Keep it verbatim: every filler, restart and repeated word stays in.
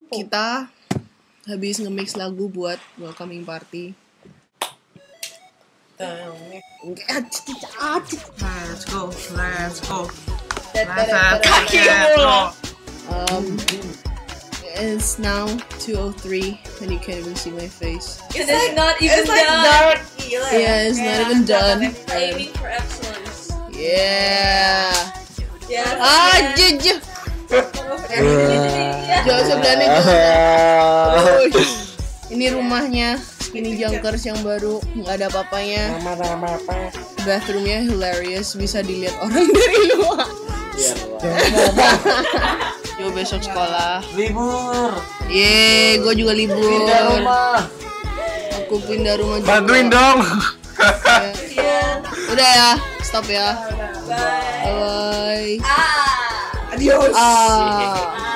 kita habis nge-mix lagu buat welcoming party. Let's go, let's go. Um, it's now two oh three and you can't even see my face. It's, it's like, not even it's like done. dark. Yeah, it's yeah, not even done. Aiming for excellence. Yeah. Yeah. Ah, jujur. Jauh sebelahnya jauh. Ini rumahnya Skinny Junkers yang baru, nggak ada apa-apanya. Bathroomnya hilarious, bisa dilihat orang dari luar. Yo besok sekolah. Libur. Ye, gue juga libur. Pindah rumah. Aku pindah rumah juga. Bantuin dong. Yeah. Udah ya, stop ya. Bye. Bye. Ah. Adios. Ah.